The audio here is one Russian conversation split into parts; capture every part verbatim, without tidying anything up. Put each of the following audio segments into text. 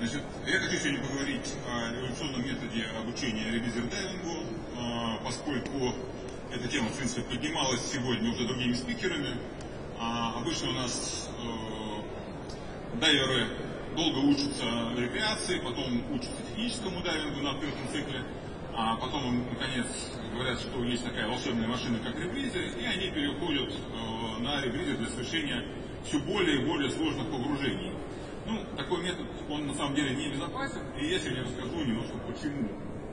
Значит, я хочу сегодня поговорить о революционном методе обучения ревизор-дайвингу, поскольку эта тема, в принципе, поднималась сегодня уже другими спикерами. А обычно у нас э, дайверы долго учатся рекреации, потом учатся техническому дайвингу на открытом цикле, а потом им, наконец, говорят, что есть такая волшебная машина, как ребризер, и они переходят э, на ребризер для совершения все более и более сложных погружений. Ну, такой метод, он на самом деле не безопасен, и я сегодня расскажу немножко почему.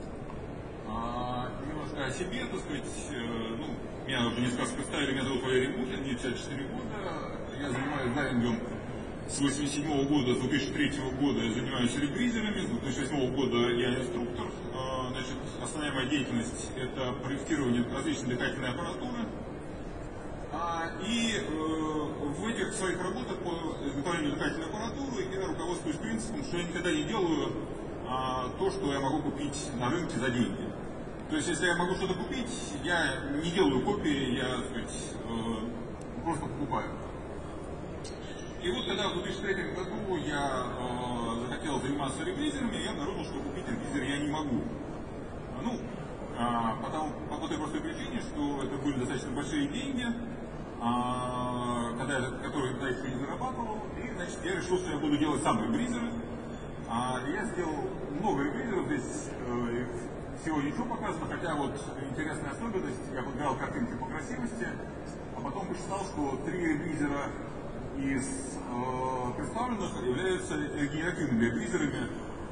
А, немножко о себе, так сказать, э, ну, меня уже несколько раз представили, меня зовут Валерий Мухин, мне пятьдесят четыре года, я занимаюсь дайвингом с восемьдесят седьмого года, с две тысячи третьего года я занимаюсь ребризерами, с две тысячи восьмого года я инструктор. А, значит, основная моя деятельность это проектирование различной дыхательной аппаратуры. А, и э, в этих своих работах по изготовлению дыхательной аппаратуры я руководствуюсь принципом, что я никогда не делаю а, то, что я могу купить на рынке за деньги. То есть, если я могу что-то купить, я не делаю копии, я, так сказать, э, просто покупаю. И вот когда в две тысячи третьем году я э, захотел заниматься ревизерами, я обнаружил, что купить ревизер я не могу. Ну, а, потому, по той простой причине, что это были достаточно большие деньги, а, когда я, которые я еще не зарабатывал, и значит, я решил, что я буду делать сам ребризеры. А, я сделал много ребризеров, здесь э, всего ничего показано, хотя вот интересная особенность, я подбирал картинки по красивости, а потом посчитал, что три ребризера из э, представленных являются регенеративными ребризерами,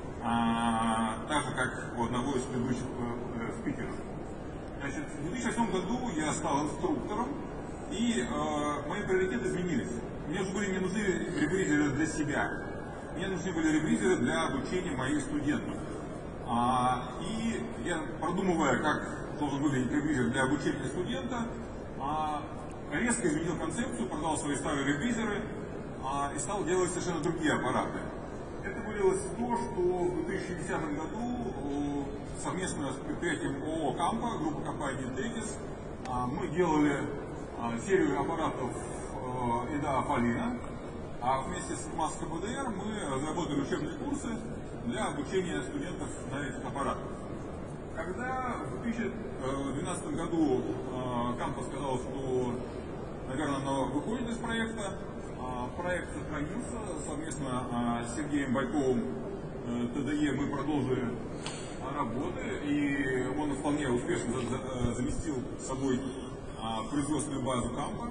а, так же, как у одного из предыдущих э, спикеров. Значит, в две тысячи восьмом году я стал инструктором, и э, мои приоритеты изменились. Мне уже были не нужны ребризеры для себя, мне нужны были ребризеры для обучения моих студентов. А, и я, продумывая, как должен выглядеть ребризер для обучения студента, а, резко изменил концепцию, продал свои старые ребризеры а, и стал делать совершенно другие аппараты. Это вылилось в то, что в две тысячи десятом году совместно с предприятием ООО «Кампа», группа компаний «Текис», мы делали серию аппаратов ИДА «Аполлина», а вместе с МАС-КПДР мы разработали учебные курсы для обучения студентов на этих аппаратах. Когда в две тысячи двенадцатом году «Кампа» сказала, что, наверное, она выходит из проекта, проект сохранился, совместно с Сергеем Байковым ТДЕ мы продолжили работы, и он вполне успешно заместил собой производственную базу «Кампа».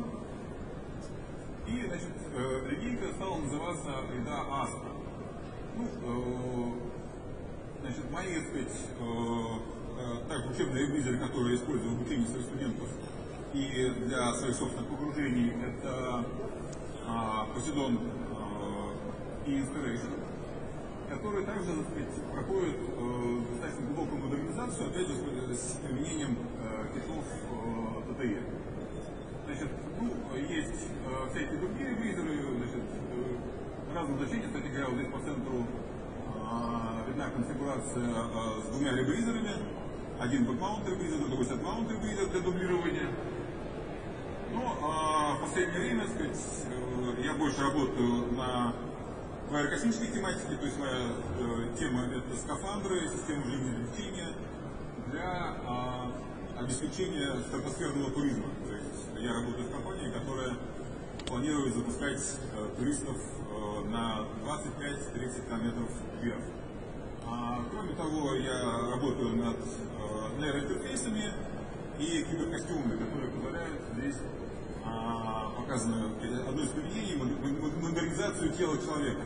И, значит, линейка стала называться ИДА «Астра». Ну, значит, мои, так сказать, также учебные ревизоры, которые я использую в обучении своих студентов и для своих собственных погружений, это Poseidon и Inspiration, которые также, так сказать, проходят э, достаточно глубокую модернизацию, опять же, с применением э, китов э, ТТЕ. Значит, ну, есть э, всякие другие ревизоры, значит, э, разных значений. Кстати говоря, вот здесь по центру э, видна конфигурация э, с двумя ревизорами. Один бэкмаунт ревизор, другой сетмаунт ревизор для дублирования. Но э, в последнее время, так сказать, э, я больше работаю на в аэрокосмической тематике, то есть моя э, тема это скафандры, системы жизнеобеспечения для э, обеспечения стратосферного туризма. То есть я работаю с компанией, которая планирует запускать э, туристов э, на двадцать пять — тридцать километров вверх. А, кроме того, я работаю над э, нейроинтерфейсами и киберкостюмами, которые позволяют здесь а, показано одно из применений модернизацию тела человека.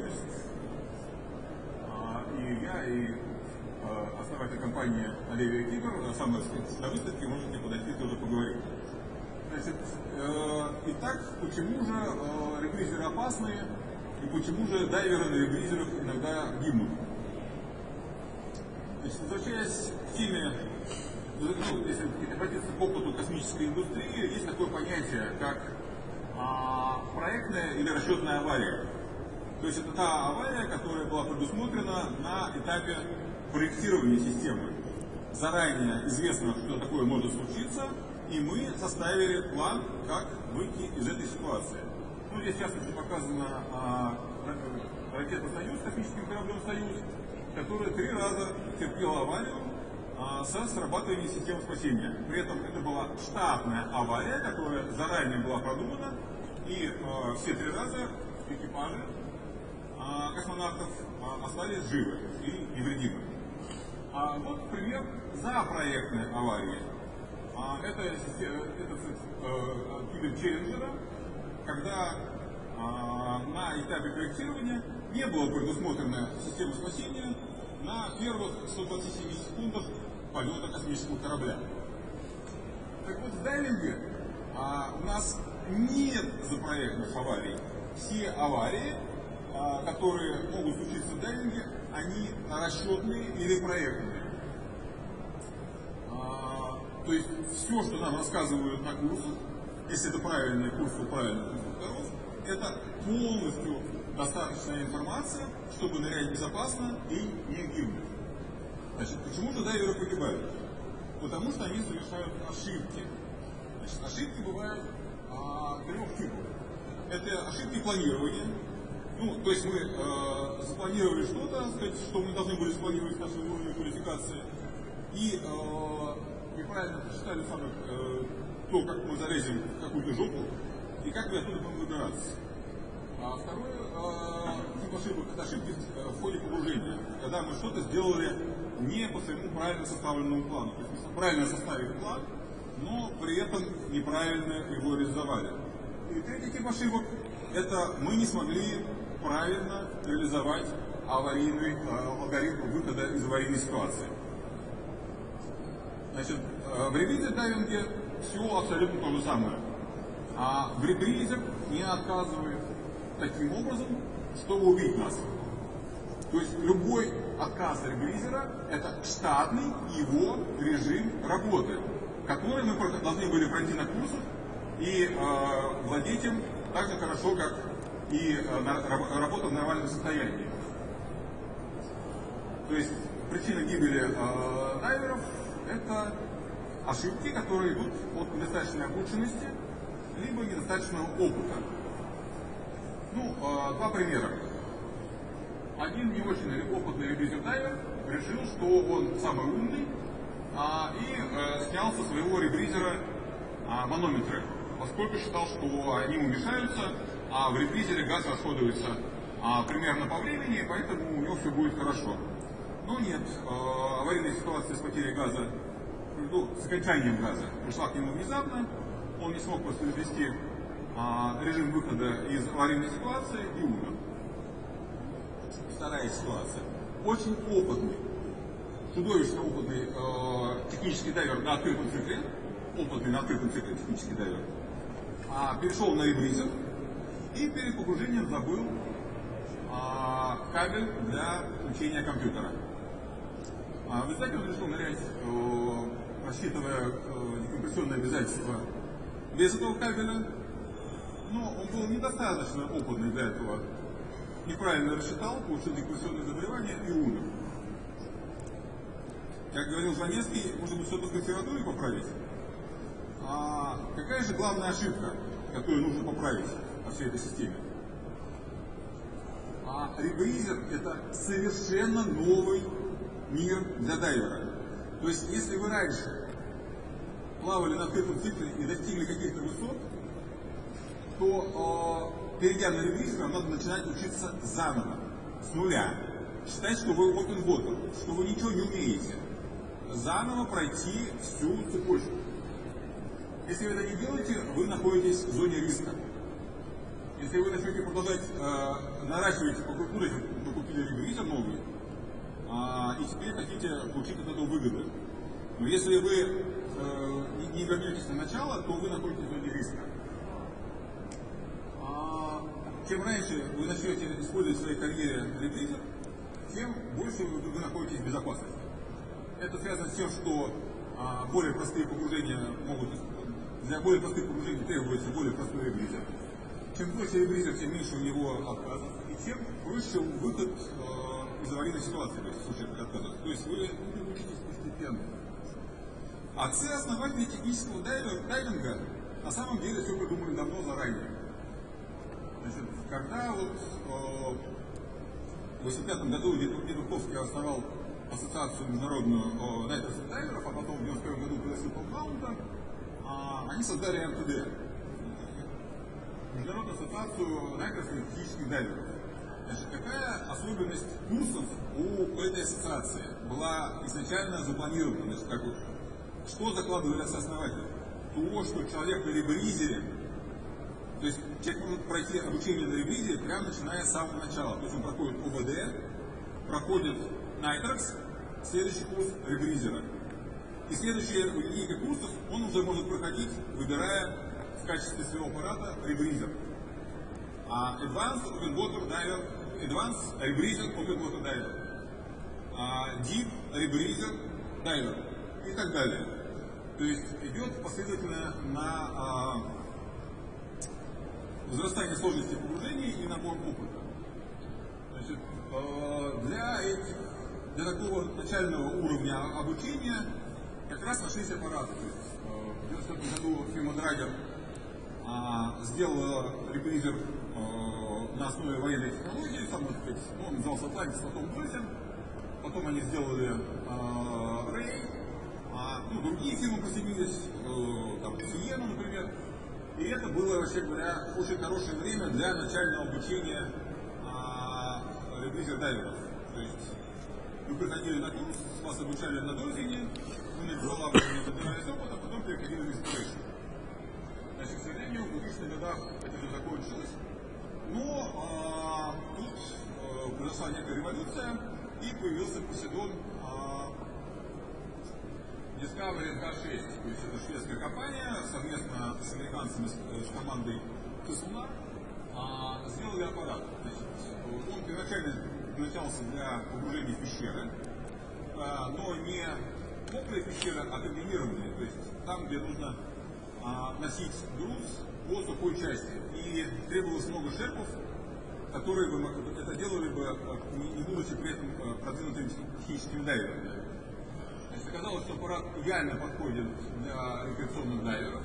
А, и я, и а, основатель компании Оливия Кибер, сам на выставке, можете подойти тоже поговорить. Значит, э, итак, почему же э, ребризеры опасные и почему же дайверы на ребризерах иногда гибнут? Значит, возвращаясь к теме, ну, если обратиться к опыту космической индустрии, есть такое понятие, как а, проектная или расчетная авария. То есть это та авария, которая была предусмотрена на этапе проектирования системы. Заранее известно, что такое может случиться, и мы составили план, как выйти из этой ситуации. Ну, здесь в частности показано а, ракета «Союз», космическим кораблем «Союз», которая три раза терпела аварию а, со срабатыванием системы спасения. При этом это была штатная авария, которая заранее была продумана, и а, все три раза экипажи а, космонавтов а, остались живы и невредимы. А вот пример запроектной аварии. А, это это кибер Челленджера, когда а, на этапе проектирования не было предусмотрена система спасения на первых ста двадцати семи секундах полета космического корабля. Так вот, в дайвинге а, у нас нет запроектных аварий. Все аварии, а, которые могут случиться в дайвинге, они расчетные или проектные. А, то есть все, что нам рассказывают на курсах, если это правильный курс у правильных инструкторов, это полностью достаточная информация, чтобы нырять безопасно и не гибнуть. Значит, почему же дайверы погибают? Потому что они совершают ошибки. Значит, ошибки бывают а, трех типов. Это ошибки планирования. Ну, то есть мы э, запланировали что-то, сказать, что мы должны были спланировать наши уровни квалификации, и э, неправильно посчитали самое, э, то, как мы залезем в какую-то жопу, и как мы оттуда будем выбираться. А второе э, тип ошибок – это ошибки в ходе погружения, когда мы что-то сделали не по своему правильно составленному плану. То есть мы правильно составили план, но при этом неправильно его реализовали. И третий тип ошибок – это мы не смогли правильно реализовать аварийный э, алгоритм выхода из аварийной ситуации. Значит, э, в ребризер-дайвинге все абсолютно то же самое. А в ребризер не отказывает таким образом, чтобы убить нас. То есть любой отказ ребризера – это штатный его режим работы, который мы должны были пройти на курсах и э, владеть им так же хорошо, как и э, на, работа в нормальном состоянии. То есть причина гибели э, дайверов – это ошибки, которые идут от недостаточной обученности либо недостаточного опыта. Ну, э, два примера. Один не очень опытный ребризер-дайвер решил, что он самый умный, а, и э, снял со своего ребризера а, манометры, поскольку считал, что они ему мешаются, а в ребризере газ расходуется а, примерно по времени, поэтому у него все будет хорошо. Но нет, э, аварийная ситуация с потерей газа, ну, с окончанием газа пришла к нему внезапно, он не смог воспроизвести а, режим выхода из аварийной ситуации и умер. Вторая ситуация. Очень опытный, чудовищно опытный э, технический дайвер на открытом цикле, опытный на открытом цикле технический дайвер, а, перешел на ребризер и перед погружением забыл а, кабель для включения компьютера. А, в результате он решил нырять, э, рассчитывая э, декомпрессионные обязательства без этого кабеля, но он был недостаточно опытный для этого. Неправильно рассчитал, получил декомпрессионное заболевание и умер. Как говорил Жаневский, может быть, что-то в консерватории поправить? А какая же главная ошибка, которую нужно поправить во всей этой системе? А ребризер – это совершенно новый мир для дайвера. То есть, если вы раньше плавали на открытом цикле и достигли каких-то высот, то э, перейдя на ребризер, вам надо начинать учиться заново, с нуля. Считать, что вы open water, что вы ничего не умеете. Заново пройти всю цепочку. Если вы это не делаете, вы находитесь в зоне риска. Если вы начнете продолжать э, наращивать по культуре, вы купили ребризер новый, э, и теперь хотите получить от этого выгоды. Но если вы э, не, не вернетесь на начало, то вы находитесь в зоне риска. Чем раньше вы начнете использовать в своей карьере ребризер, тем больше вы, вы находитесь в безопасности. Это связано с тем, что а, более простые погружения могут, для более простых погружений требуется более простой ребризер. Чем проще ребризер, тем меньше у него отказов, и тем проще выход э, из аварийной ситуации, то есть в случае отказов. То есть вы учитесь постепенно. Отцы-основатели технического дайвинга на самом деле все придумали давно, заранее. Значит, когда вот э, в восемьдесят пятом году Дедуховский основал ассоциацию международную дайверов, дайверов, а потом в девяносто первом году пригласил Полкаунта, они создали эр тэ дэ, Международную ассоциацию дайверов и физических дайверов. Значит, какая особенность курсов у этой ассоциации была изначально запланирована? Значит, как вот, что закладывали основатели? То, что человек на ребризере, то есть человек может пройти обучение на ребризере прямо начиная с самого начала. То есть он проходит о бэ дэ, проходит Nitrox, следующий курс ребризера. И следующая линейка курсов он уже может проходить, выбирая в качестве своего аппарата ребризер. А Advanced Open Water Diver, Advanced Rebreather Open Water Diver, а Deep Rebreather Diver и так далее. То есть идет последовательно на а, возрастание сложности погружений и набор опыта. Значит, а, для, этих, для такого начального уровня обучения как раз нашлись аппараты. То есть, а, в девяносто пятом году фирма Драгер а, сделала ребризер на основе военной технологии, сам, сказать, он назывался Atlantis, потом Dolphin, потом они сделали э, Ray, а, ну, другие фирмы присоединились, э, там, Сиена, например, и это было, вообще говоря, очень хорошее время для начального обучения э, ребризер дайверов. То есть вы приходили на курс, вас обучали на Dolphin, вы набирали набирались опыт, а потом переходили в Inspiration. Значит, к сожалению, в двухтысячных годах это все закончилось. Но а, тут а, произошла некая революция, и появился Посейдон а, Discovery эн ка шесть. То есть это шведская компания, совместно с американцами, с, с командой Тесуна, а, сделали аппарат. Значит, он первоначально предназначался для погружения в пещеры, а, но не мокрые пещеры, а комбинированные. То есть там, где нужно а, носить груз по сухой части. И требовалось много шерпов, которые бы это делали бы, не будучи при этом продвинутыми техническими дайверами. Значит, оказалось, что аппарат идеально подходит для рекреационных дайверов.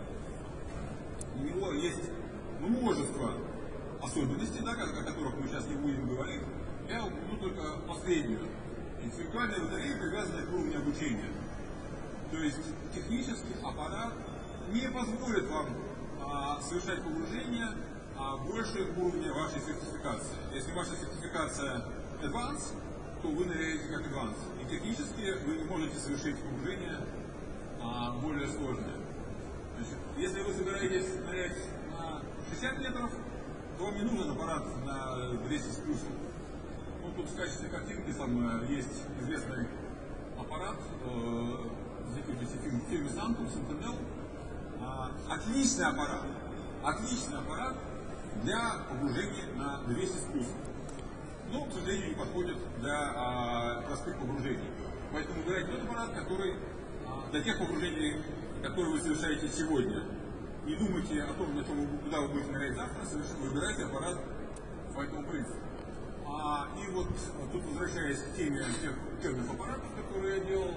У него есть множество особенностей, да, о которых мы сейчас не будем говорить. Я упомяну только последнюю. Интеллектуальная батарея, привязанная к уровню обучения. То есть технический аппарат не позволит вам а, совершать погружение а, больше уровня вашей сертификации. Если ваша сертификация Advanced, то вы ныряете как Advanced. И технически вы не можете совершить погружение а, более сложное. Значит, если вы собираетесь нырять на шестьдесят метров, то вам не нужен аппарат на двести с плюсом. Ну, тут в качестве картинки там есть известный аппарат, э, в фирме Santum, Sentinel. Отличный аппарат, отличный аппарат для погружения на двести с плюсом. Но, к сожалению, не подходит для а, простых погружений. Поэтому выбирайте тот аппарат, который а, для тех погружений, которые вы совершаете сегодня. Не думайте о том, на чем вы, куда вы будете нырять завтра, выбирайте аппарат по этому принципу. А, и вот тут, возвращаясь к теме тех первых аппаратов, которые я делал,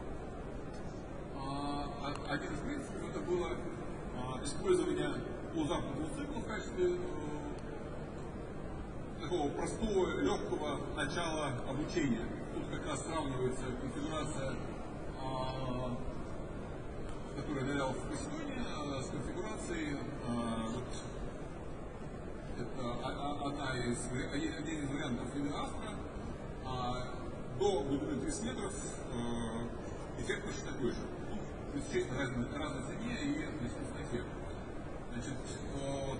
один из принципов это было а, использование полузамкнутого цикла в качестве э, такого простого, легкого начала обучения. Тут как раз сравнивается конфигурация, а, которую я дал в Посейдоне, а, с конфигурацией, а, вот, это а, а, одна из, один из вариантов вида Астра, а, до глубины тридцать метров э, эффект почти такой же. Естественно, разной, разной цене и естественно эффект. Значит, э,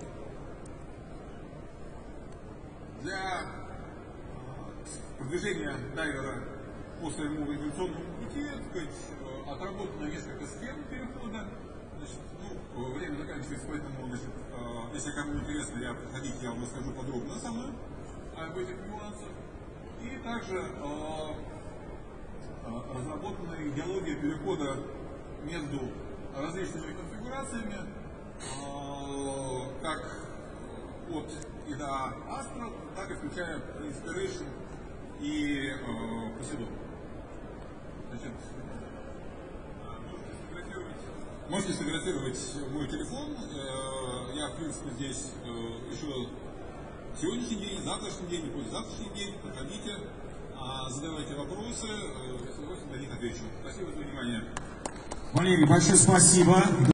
для э, продвижения дайвера по своему эволюционному пути, так сказать, э, отработано несколько схем перехода. Значит, ну, время заканчивается, поэтому, значит, э, если кому интересно, я приходите, я вам расскажу подробно со мной об этих нюансах. И также э, э, разработана идеология перехода между различными конфигурациями, э, как от и до Astra, так и включая Inspiration и э, Посейдон. Значит, можете сфотографировать мой телефон. Э, я, в принципе, здесь э, еще сегодняшний день, завтрашний день и послезавтрашний день. Проходите, задавайте вопросы, я с удовольствием на них отвечу. Спасибо за внимание. Валерий, большое спасибо.